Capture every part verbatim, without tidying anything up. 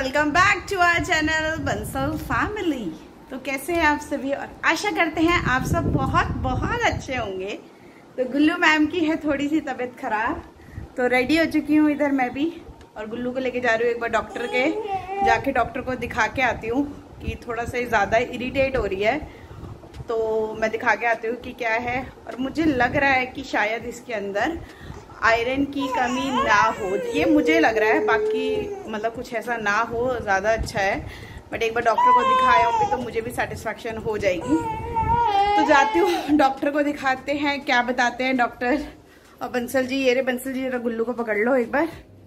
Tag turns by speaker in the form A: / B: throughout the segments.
A: Welcome back to our channel Bansal family. तो कैसे हैं आप सभी और आशा करते हैं आप सब बहुत बहुत अच्छे होंगे। तो गुल्लू मैम की है थोड़ी सी तबीयत खराब, तो रेडी हो चुकी हूँ इधर मैं भी, और गुल्लू को लेके जा रही हूँ एक बार डॉक्टर के, जाके डॉक्टर को दिखा के आती हूँ कि थोड़ा सा ज़्यादा इरिटेट हो रही है, तो मैं दिखा के आती हूँ कि क्या है। और मुझे लग रहा है कि शायद इसके अंदर आयरन की कमी ना हो, ये मुझे लग रहा है, बाकी मतलब कुछ ऐसा ना हो ज़्यादा अच्छा है। बट एक बार डॉक्टर को दिखाए होंगे तो मुझे भी सेटिस्फेक्शन हो जाएगी। तो जाती हूँ डॉक्टर को दिखाते हैं, क्या बताते हैं डॉक्टर। और बंसल जी, ये रे बंसल जी, जरा गुल्लू को पकड़ लो एक बार,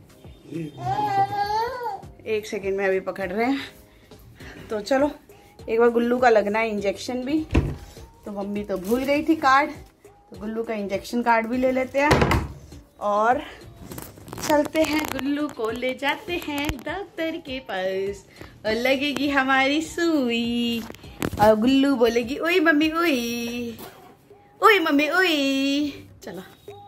A: एक सेकेंड में अभी पकड़ रहे हैं। तो चलो एक बार गुल्लू का लगना है इंजेक्शन भी, तो मम्मी तो भूल गई थी कार्ड, तो गुल्लू का इंजेक्शन कार्ड भी ले लेते हैं और चलते हैं। गुल्लू को ले जाते हैं डॉक्टर के पास और लगेगी हमारी सुई, और गुल्लू बोलेगी ओई मम्मी ओई, ओई मम्मी ओई। चलो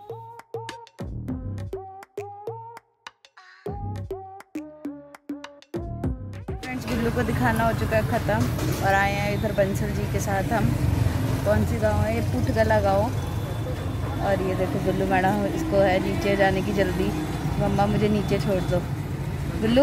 A: फ्रेंड्स, गुल्लू को दिखाना हो चुका है ख़त्म, और आए हैं इधर बंसल जी के साथ हम। कौन सी गाँव है ये? पुटगला गाँव। और ये देखो गुल्लू मैडम, इसको है नीचे जाने की जल्दी, मम्मा मुझे नीचे छोड़ दो। गुल्लू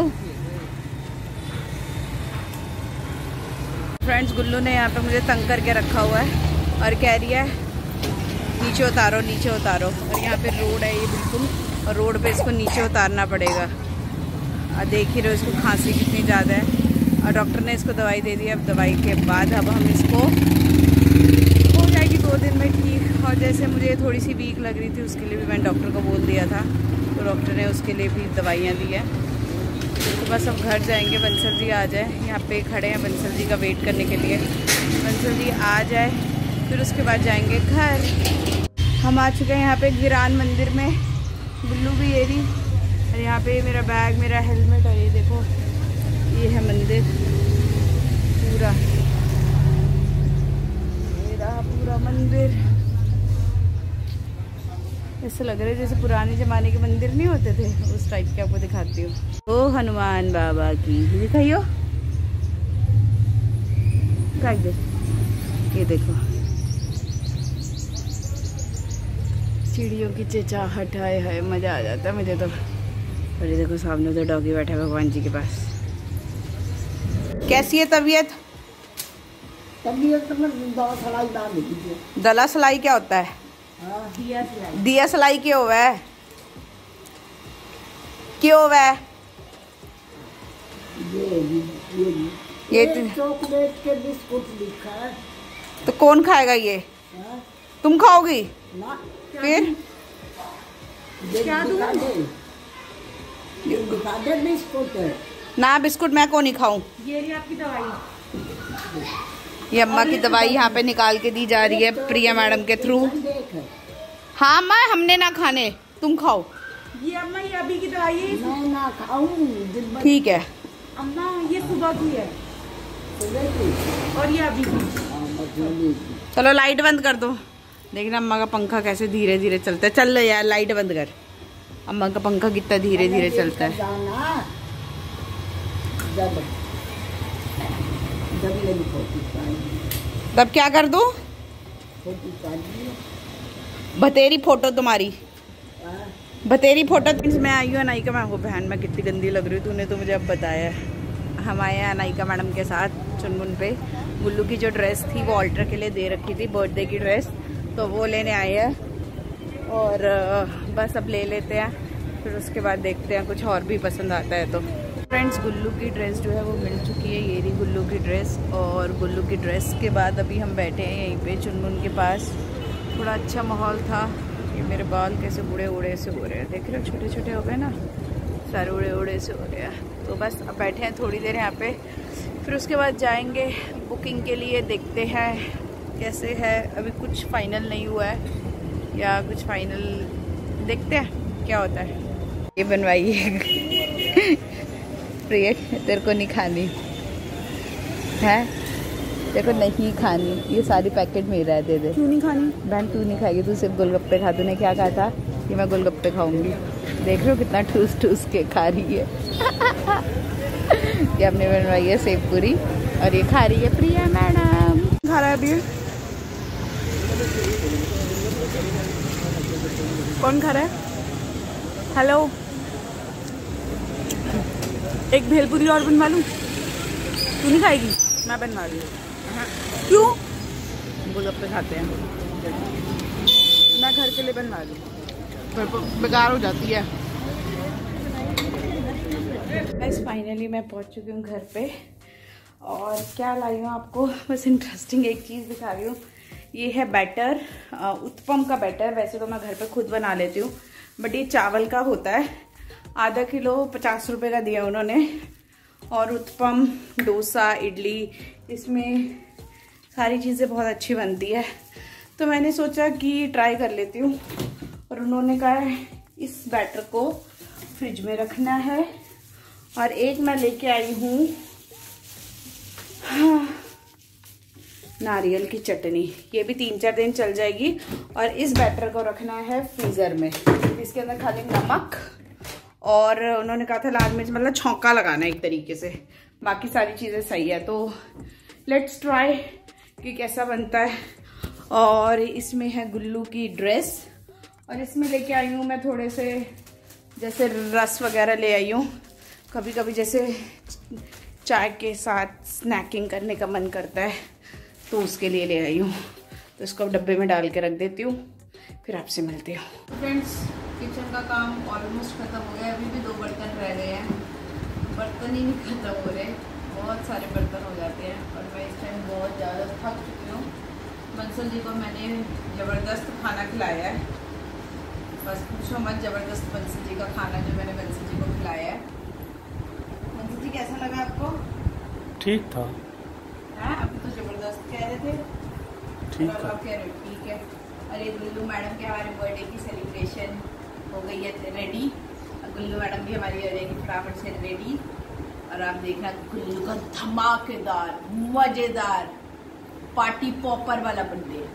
A: फ्रेंड्स, गुल्लू ने यहाँ पे मुझे तंग करके रखा हुआ है और कह रही है नीचे उतारो नीचे उतारो। और यहाँ पे रोड है ये बिल्कुल, और रोड पे इसको नीचे उतारना पड़ेगा। और देख ही रहे हो इसको खांसी कितनी ज़्यादा है, और डॉक्टर ने इसको दवाई दे दी। अब दवाई के बाद अब हम इसको हो जाएगी दो दिन में ठीक। और जैसे मुझे थोड़ी सी वीक लग रही थी, उसके लिए भी मैंने डॉक्टर को बोल दिया था, तो डॉक्टर ने उसके लिए भी दवाइयाँ दी हैं। तो बस अब घर जाएंगे, बंसल जी आ जाए, यहाँ पे खड़े हैं बंसल जी का वेट करने के लिए। बंसल जी आ जाए फिर उसके बाद जाएंगे घर। हम आ चुके हैं यहाँ पे गिरान मंदिर में, गुल्लू भी ये रही, और यहाँ पे मेरा बैग, मेरा हेलमेट, और ये देखो ये है मंदिर पूरा, ये रहा पूरा मंदिर। ऐसा लग रहा है जैसे पुराने ज़माने के मंदिर नहीं होते थे, उस टाइप के आपको दिखाती हूँ। ओ हनुमान बाबा की दिखाइयो, ये देखो चिड़ियों की चहचहाहट है, है मज़ा आ जाता है मुझे तो। और ये देखो सामने तो डॉगी बैठा है भगवान जी के पास। कैसी है तबीयत?
B: तबीयत तो दला सलाई डाल दीजिए।
A: दला सलाई क्या होता है?
B: दिया सलाई।
A: दिया सलाई क्यों हुआ है? क्यों हुआ है?
B: ये ये ये, ये चॉकलेट के बिस्कुट लिखा है।
A: तो कौन खाएगा ये?
B: हा?
A: तुम खाओगी?
B: ना।
A: फिर
B: क्या दिखा दे, ये दिखा दे बिस्कुट है
A: ना। बिस्कुट मैं कौन नहीं खाऊं।
B: ये रही आपकी दवाई,
A: ये अम्मा की दवाई यहाँ पे निकाल के दी जा रही है प्रिया मैडम के थ्रू। हाँ अम्मा, हमने ना खाने, तुम खाओ।
B: ये अम्मा ये अभी की दवाई है, मैं ना खाऊं।
A: ठीक है
B: अम्मा, ये सुबह की है, सुबह की, और ये अभी की।
A: चलो लाइट बंद कर दो। देखना अम्मा का पंखा कैसे धीरे धीरे चलता है। चल यार लाइट बंद कर, अम्मा का पंखा कितना धीरे धीरे चलता है। तब क्या कर दूं? बतेरी फोटो तुम्हारी, बतेरी फोटो। मैं आई हूँ अनाइका मैम को, बहन मैं कितनी गंदी लग रही हूँ, तूने तो मुझे अब बताया है। हम आए हैं अनाइका मैडम के साथ चुनमुन पे। गुल्लू की जो ड्रेस थी वो ऑल्टर के लिए दे रखी थी, बर्थडे की ड्रेस, तो वो लेने आए हैं। और बस अब ले लेते हैं, फिर उसके बाद देखते हैं कुछ और भी पसंद आता है तो। फ्रेंड्स, गुल्लू की ड्रेस जो है वो मिल चुकी है, ये रही गुल्लू की ड्रेस। और गुल्लू की ड्रेस के बाद अभी हम बैठे हैं यहीं पे चुनमुन के पास। थोड़ा अच्छा माहौल था। ये मेरे बाल कैसे बूढ़े उड़े से हो रहे हैं, देख रहे हो, छोटे छोटे हो गए ना, सारे उड़े उड़े से हो रहे हैं। तो बस अब बैठे हैं थोड़ी देर यहाँ पे, फिर उसके बाद जाएंगे बुकिंग के लिए। देखते हैं कैसे है, अभी कुछ फाइनल नहीं हुआ है, या कुछ फाइनल देखते हैं क्या होता है। ये बनवाई है प्रिय, तेरे को नहीं खानी है, तेरे को नहीं खानी, ये सारी पैकेट मेरा है, दे दे। क्यों नहीं खानी बहन? तू नहीं खाएगी, तू सिर्फ गोलगप्पे खा। तूने क्या कहा था कि मैं गोलगप्पे खाऊंगी? देख रहे हो कितना ठूस ठूस के खा रही है। ये हमने बनवाई है सेव पूरी और ये खा रही है प्रिया मैडम। खा रहा है अभी कौन खा रहा है? हेलो, एक भेलपुरी और बनवा लूँ? तू नहीं खाएगी? मैं बनवा रही हूँ। क्यों? गोलगप्पे खाते हैं, मैं घर के लिए बनवा रही हूँ, घर पर बेकार हो जाती है। बस फाइनली मैं पहुँच चुकी हूँ घर पे और क्या लाई हूँ आपको बस इंटरेस्टिंग एक चीज़ दिखा रही हूँ। ये है बैटर, उत्पम का बैटर। वैसे तो मैं घर पे खुद बना लेती हूँ बट ये चावल का होता है। आधा किलो पचास रुपए का दिया उन्होंने। और उत्पम, डोसा, इडली, इसमें सारी चीज़ें बहुत अच्छी बनती है तो मैंने सोचा कि ट्राई कर लेती हूँ। और उन्होंने कहा है इस बैटर को फ्रिज में रखना है। और एक मैं लेके आई हूँ हाँ, नारियल की चटनी, ये भी तीन चार दिन चल जाएगी। और इस बैटर को रखना है फ्रीज़र में। इसके अंदर खाली नमक और उन्होंने कहा था लाल मिर्च, मतलब छौंका लगाना है एक तरीके से। बाकी सारी चीज़ें सही है तो लेट्स ट्राई कि कैसा बनता है। और इसमें है गुल्लू की ड्रेस और इसमें लेके आई हूँ मैं थोड़े से जैसे रस वगैरह ले आई हूँ। कभी कभी जैसे चाय के साथ स्नैकिंग करने का मन करता है तो उसके लिए ले आई हूँ। तो इसको डब्बे में डाल के रख देती हूँ, फिर आपसे मिलती हूँ। फ्रेंड्स, किचन का काम ऑलमोस्ट ख़त्म हो गया। अभी भी दो बर्तन रह गए हैं, बर्तन ही नहीं ख़त्म हो रहे, बहुत सारे बर्तन हो जाते हैं। और मैं इस टाइम बहुत ज़्यादा थक चुकी हूँ। बंसल जी को मैंने ज़बरदस्त खाना खिलाया है, बस पूछो मत। ज़बरदस्त बंसल जी का खाना जो मैंने बंसल जी को खिलाया है। बंसल जी कैसा लगा आपको?
C: ठीक था।
A: हाँ, अभी तो ज़बरदस्त कह रहे थे,
C: ठीक
A: और आप कह रहे हो ठीक है। अरे गुल्लू मैडम के हमारे बर्थडे की सेलिब्रेशन हो गई है रेडी। गुल्लू मैडम भी हमारी हो जाएगी फटाफट से रेडी। और आप देखना गुल्लू का धमाकेदार मजेदार पार्टी पॉपर वाला बर्थडे।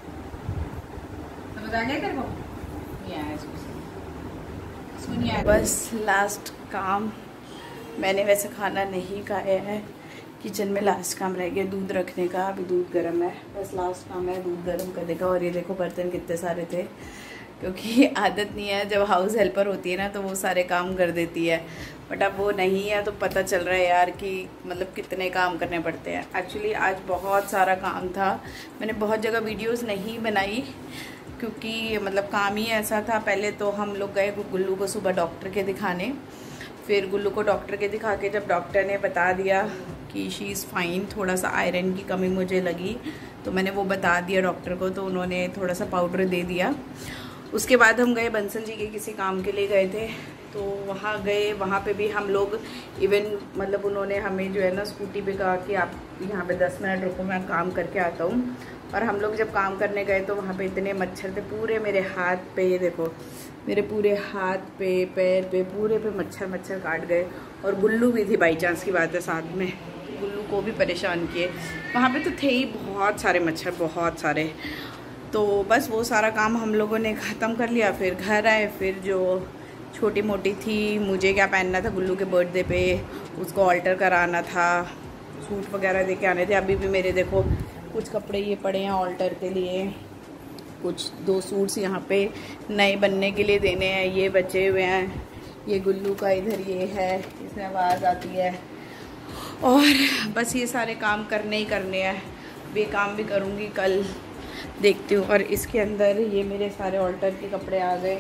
A: तो बता गया तेरे को नहीं आया इसको, इसको नहीं आया। बस लास्ट काम, मैंने वैसे खाना नहीं खाया है, किचन में लास्ट काम रह गया दूध रखने का। अभी दूध गर्म है, बस लास्ट काम है दूध गर्म करने का। और ये देखो बर्तन कितने सारे थे, क्योंकि आदत नहीं है, जब हाउस हेल्पर होती है ना तो वो सारे काम कर देती है। बट अब वो नहीं है तो पता चल रहा है यार कि मतलब कितने काम करने पड़ते हैं। एक्चुअली आज बहुत सारा काम था, मैंने बहुत जगह वीडियोस नहीं बनाई क्योंकि मतलब काम ही ऐसा था। पहले तो हम लोग गए गुल्लू को सुबह डॉक्टर के दिखाने, फिर गुल्लू को डॉक्टर के दिखा के जब डॉक्टर ने बता दिया कि शी इज़ फाइन, थोड़ा सा आयरन की कमी मुझे लगी तो मैंने वो बता दिया डॉक्टर को, तो उन्होंने थोड़ा सा पाउडर दे दिया। उसके बाद हम गए बंसल जी के किसी काम के लिए गए थे, तो वहाँ गए, वहाँ पे भी हम लोग इवन मतलब उन्होंने हमें जो है ना स्कूटी पे कहा कि आप यहाँ पे दस मिनट रुको, मैं काम करके आता हूँ। और हम लोग जब काम करने गए तो वहाँ पे इतने मच्छर थे, पूरे मेरे हाथ पे, ये देखो मेरे पूरे हाथ पे, पैर पे, पूरे पे मच्छर मच्छर काट गए। और गुल्लू भी थी, बाई चांस की बात है साथ में, गुल्लू को भी परेशान किए। वहाँ पे तो थे ही बहुत सारे मच्छर, बहुत सारे। तो बस वो सारा काम हम लोगों ने ख़त्म कर लिया। फिर घर आए, फिर जो छोटी मोटी थी, मुझे क्या पहनना था गुल्लू के बर्थडे पे, उसको ऑल्टर कराना था, सूट वगैरह दे के आने थे। अभी भी मेरे देखो कुछ कपड़े ये पड़े हैं ऑल्टर के लिए, कुछ दो सूट्स यहाँ पे नए बनने के लिए देने हैं, ये बचे हुए हैं। ये गुल्लू का इधर ये है, इसमें आवाज़ आती है। और बस ये सारे काम करने ही करने हैं, ये काम भी करूँगी कल, देखती हूँ। और इसके अंदर ये मेरे सारे ऑल्टर के कपड़े आ गए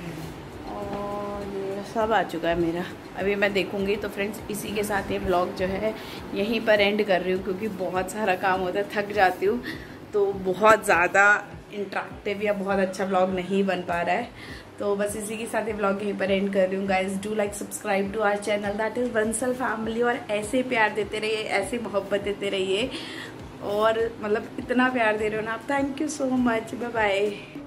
A: और ये सब आ चुका है मेरा, अभी मैं देखूँगी। तो फ्रेंड्स, इसी के साथ ये व्लॉग जो है यहीं पर एंड कर रही हूँ, क्योंकि बहुत सारा काम होता है, थक जाती हूँ, तो बहुत ज़्यादा इंटरेक्टिव या बहुत अच्छा व्लॉग नहीं बन पा रहा है। तो बस इसी के साथ ये व्लॉग यहीं पर एंड कर रही हूँ। Guys do like subscribe to our channel that is Bansal family. और ऐसे प्यार देते रहिए, ऐसे मोहब्बत देते रहिए, और मतलब इतना प्यार दे रहे हो ना आप, thank you so much, bye bye.